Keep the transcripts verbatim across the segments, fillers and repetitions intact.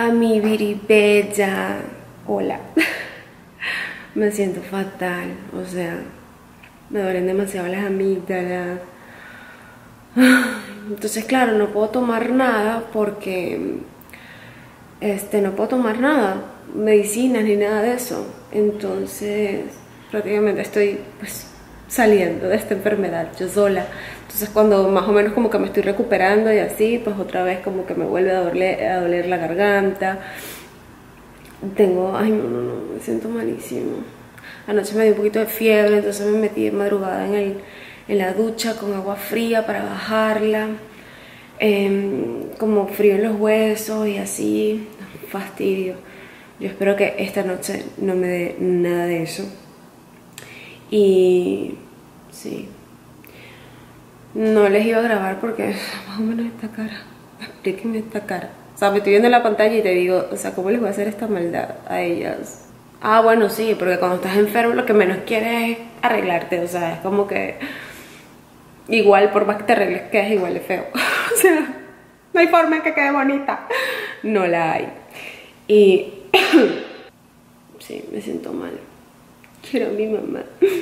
Hola, mi biribella. Hola. Me siento fatal, o sea, me duelen demasiado las amígdalas. Entonces, claro, no puedo tomar nada porque este, no puedo tomar nada, medicinas ni nada de eso. Entonces, prácticamente estoy pues saliendo de esta enfermedad yo sola. Entonces, cuando más o menos como que me estoy recuperando y así, pues otra vez como que me vuelve a doler, a doler la garganta. Tengo, ay no, no, no, me siento malísimo. Anoche me dio un poquito de fiebre, entonces me metí de madrugada en, el, en la ducha con agua fría para bajarla. Eh, como frío en los huesos y así, fastidio. Yo espero que esta noche no me dé nada de eso. Y sí, no les iba a grabar porque más o menos esta cara, explíquenme esta cara. O sea, me estoy viendo en la pantalla y te digo, o sea, ¿cómo les voy a hacer esta maldad a ellas? Ah, bueno, sí, porque cuando estás enfermo lo que menos quieres es arreglarte. O sea, es como que igual, por más que te arregles, quedas igual de feo. O sea, no hay forma en que quede bonita. No la hay. Y sí, me siento mal. Quiero a mi mamá.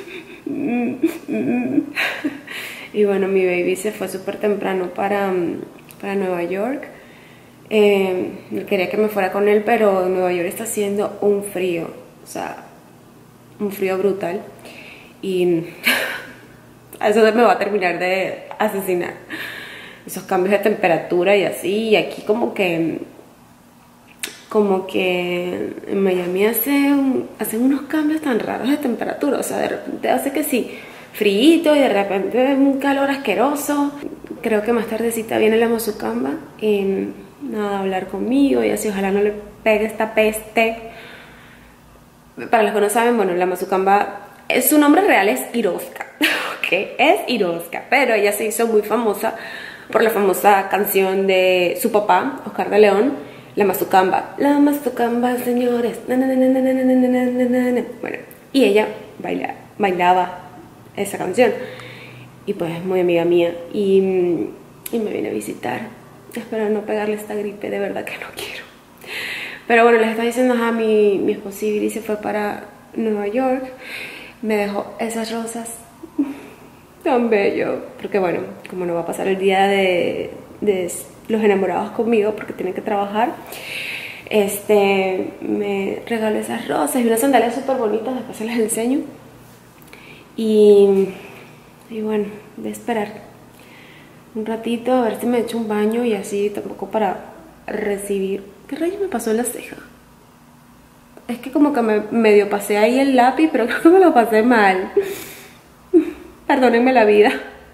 Y bueno, mi baby se fue súper temprano para, para Nueva York. Eh, quería que me fuera con él, pero en Nueva York está haciendo un frío, o sea, un frío brutal. Y eso me va a terminar de asesinar. Esos cambios de temperatura y así. Y aquí como que como que en Miami hace un, hacen unos cambios tan raros de temperatura. O sea, de repente hace que sí, frío y de repente un calor asqueroso. Creo que más tardecita viene la Mazucamba y nada, hablar conmigo y así, ojalá no le pegue esta peste. Para los que no saben, bueno, la Mazucamba, su nombre real es Iroska, ¿ok? Es Iroska, pero ella se hizo muy famosa por la famosa canción de su papá, Oscar de León, La Mazucamba. La Mazucamba, señores. Na, na, na, na, na, na, na, na, na. Bueno, y ella baila, bailaba esa canción. Y pues es muy amiga mía. Y, y me viene a visitar. Espero no pegarle esta gripe, de verdad que no quiero. Pero bueno, les estaba diciendo a mi, mi esposo y se fue para Nueva York. Me dejó esas rosas tan bello. Porque bueno, como no va a pasar el día de, de los enamorados conmigo porque tienen que trabajar, este, me regaló esas rosas y unas sandalias súper bonitas. Después se las enseño. Y, y bueno, voy a esperar un ratito a ver si me echo un baño y así, tampoco para recibir. ¿Qué rayos me pasó en la ceja? Es que como que me medio pasé ahí el lápiz, pero creo que me lo pasé mal. Perdónenme la vida.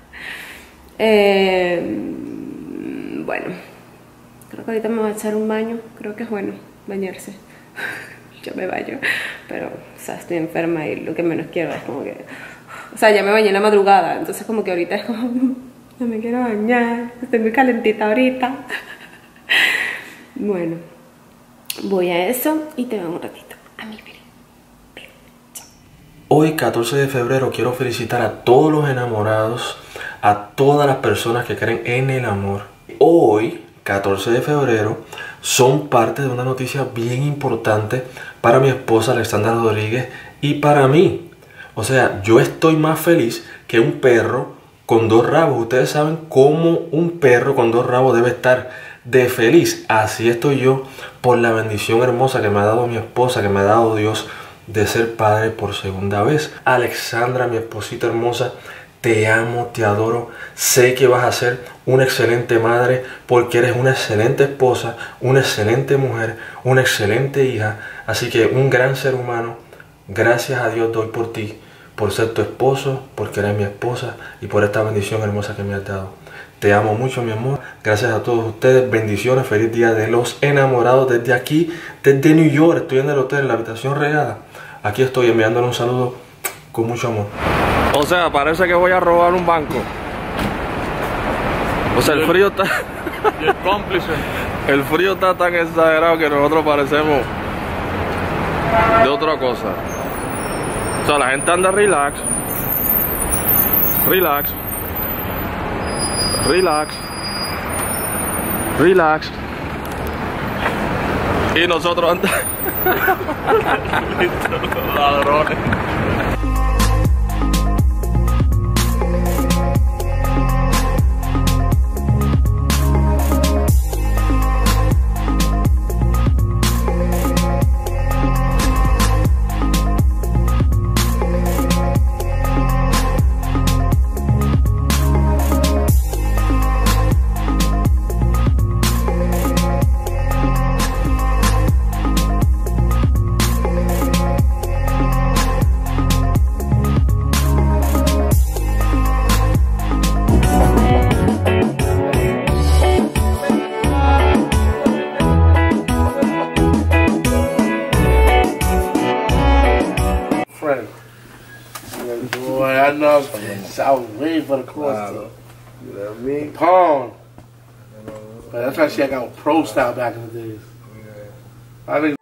Eh, bueno, creo que ahorita me voy a echar un baño. Creo que es bueno bañarse. Yo me baño, pero, o sea, estoy enferma y lo que menos quiero es como que... O sea, ya me bañé en la madrugada, entonces como que ahorita es como... No me quiero bañar, estoy muy calentita ahorita. Bueno, voy a eso y te veo un ratito. A mi vida. Chao. Hoy, catorce de febrero, quiero felicitar a todos los enamorados, a todas las personas que creen en el amor. Hoy, catorce de febrero, son parte de una noticia bien importante para mi esposa Alexandra Rodríguez y para mí. O sea, yo estoy más feliz que un perro con dos rabos. Ustedes saben cómo un perro con dos rabos debe estar de feliz. Así estoy yo por la bendición hermosa que me ha dado mi esposa, que me ha dado Dios de ser padre por segunda vez. Alexandra, mi esposita hermosa, te amo, te adoro. Sé que vas a ser una excelente madre porque eres una excelente esposa, una excelente mujer, una excelente hija. Así que un gran ser humano. Gracias a Dios doy por ti, por ser tu esposo, porque eres mi esposa y por esta bendición hermosa que me has dado. Te amo mucho, mi amor. Gracias a todos ustedes. Bendiciones. Feliz día de los enamorados desde aquí, desde New York. Estoy en el hotel, en la habitación regada. Aquí estoy enviándole un saludo con mucho amor. O sea, parece que voy a robar un banco. O sea, el frío está... Y el cómplice. El frío está tan exagerado que nosotros parecemos de otra cosa. O sea, la gente anda relax. Relax. Relax. Relax. Y nosotros antes. Ladrones. Boy, I know I was waiting for the course Wow. though. You know what I mean? Palm. But that's why she got pro style back in the days. I think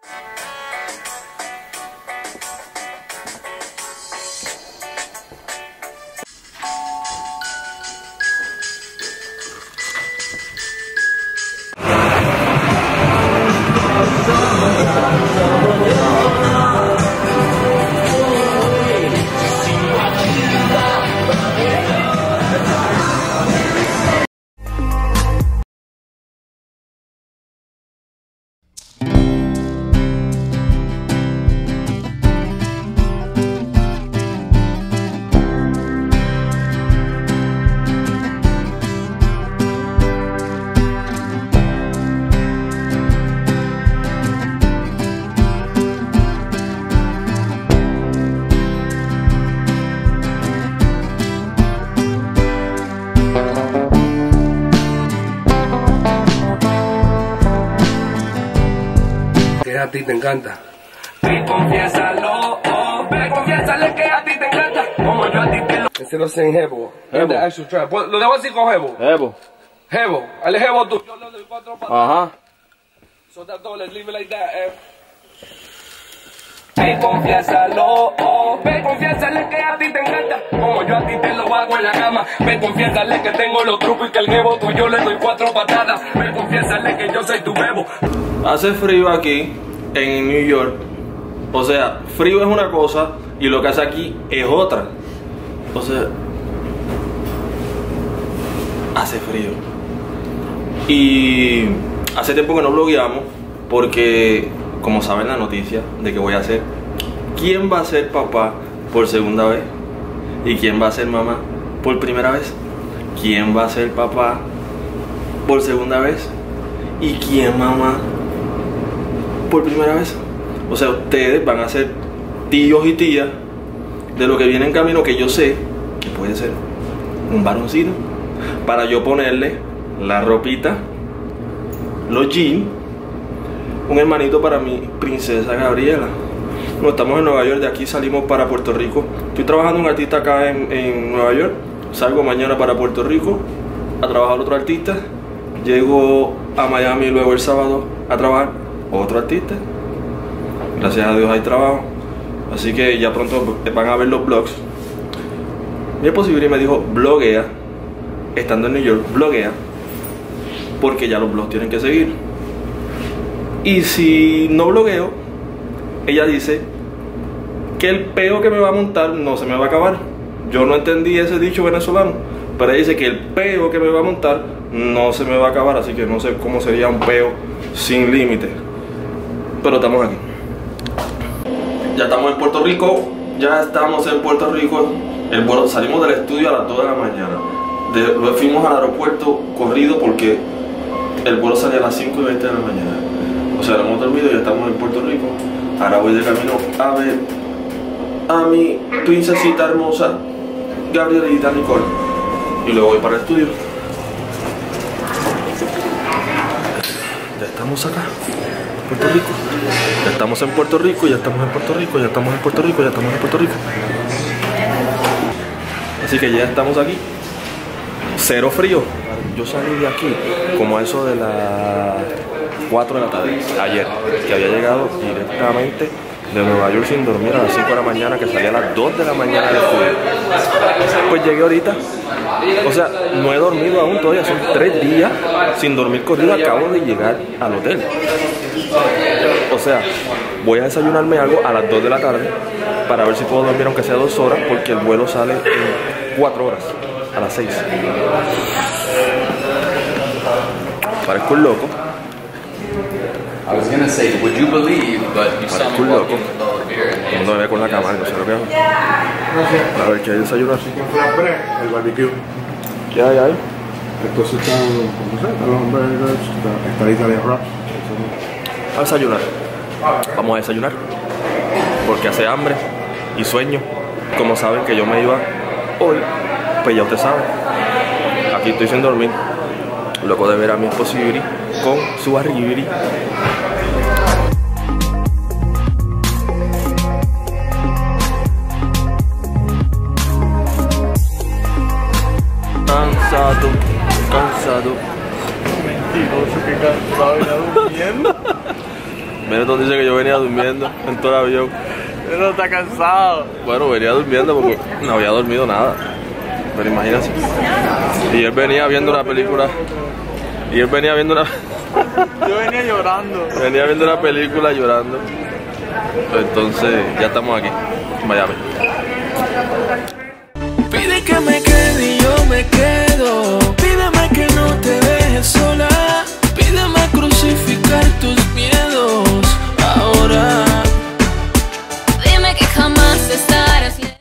Que a ti te encanta. Ve, confiésalo, oh, ve, confiésale que a ti te encanta, como yo a ti te lo... Ese lo sé en Jebo. Jebo. The actual trap. Lo dejo así con Jebo. Evo. Jebo. Al Jebo tú. Yo le doy cuatro patas. Ajá. So that's all. Let's leave it like that, eh. Ve, confiésalo, oh, ve, confiésale que a ti te encanta, como yo a ti te lo hago en la cama. Ve, confiésale que tengo los trucos y que el Jebo tuyo le doy cuatro patadas. Ve, confiésale que yo soy tu Bebo. Hace frío aquí en New York. O sea, frío es una cosa y lo que hace aquí es otra. O sea, hace frío. Y hace tiempo que no blogueamos porque, como saben la noticia de que voy a hacer, ¿quién va a ser papá por segunda vez? ¿Y quién va a ser mamá por primera vez? ¿Quién va a ser papá por segunda vez? ¿Y quién mamá por primera vez? O sea, ustedes van a ser tíos y tías de lo que viene en camino, que yo sé que puede ser un varoncito, para yo ponerle la ropita, los jeans, un hermanito para mi princesa Gabriela. No, estamos en Nueva York, de aquí salimos para Puerto Rico. Estoy trabajando un artista acá en, en Nueva York, salgo mañana para Puerto Rico a trabajar otro artista, llego a Miami luego el sábado a trabajar otro artista. Gracias a Dios hay trabajo, así que ya pronto van a ver los vlogs. Mi esposo me dijo, bloguea, estando en New York, bloguea, porque ya los vlogs tienen que seguir. Y si no blogueo, ella dice que el peo que me va a montar no se me va a acabar. Yo no entendí ese dicho venezolano, pero ella dice que el peo que me va a montar no se me va a acabar, así que no sé cómo sería un peo sin límite. Pero estamos aquí. Ya estamos en Puerto Rico, ya estamos en Puerto Rico. El vuelo, salimos del estudio a las dos de la mañana. De, luego fuimos al aeropuerto corrido porque el vuelo salía a las cinco y veinte de la mañana. O sea, lo hemos dormido y ya estamos en Puerto Rico. Ahora voy de camino a ver a mi princesita hermosa Gabrielita Nicole. Y luego voy para el estudio. Ya estamos acá, Puerto Rico. Ya estamos en Puerto Rico, ya estamos en Puerto Rico, ya estamos en Puerto Rico, ya estamos en Puerto Rico. Así que ya estamos aquí. Cero frío. Yo salí de aquí como a eso de las cuatro de la tarde, ayer, que había llegado directamente de Nueva York sin dormir a las cinco de la mañana, que salía a las dos de la mañana del estudio. Pues llegué ahorita, o sea, no he dormido aún todavía, son tres días sin dormir corrido, acabo de llegar al hotel. O sea, voy a desayunarme algo a las dos de la tarde para ver si puedo dormir aunque sea dos horas, porque el vuelo sale en cuatro horas, a las seis. Parezco un loco. I was gonna say, would you believe, but you saw Parezco me un walk loco. in with all the beer and El mundo me ve con la cámara, no sé lo que hago. A ver, ¿qué hay de desayunar? El barbecue. ¿Qué hay ahí? Entonces están, no sé, están los hamburgers, está, está la Italian wraps. A desayunar. Vamos a desayunar. Porque hace hambre y sueño. Como saben que yo me iba hoy, pues ya usted sabe. Aquí estoy sin dormir. Loco de ver a mi esposo Yuri con su barrigiri. Cansado, cansado. Mentiroso, que cansado, venía durmiendo. Benetton dice que yo venía durmiendo en todo el avión. Él no está cansado. Bueno, venía durmiendo porque no había dormido nada. Pero imagínense. Y él venía viendo una película. Y él venía viendo una... Yo venía llorando. venía viendo una película llorando. Entonces, ya estamos aquí, en Miami. Pide que me quede.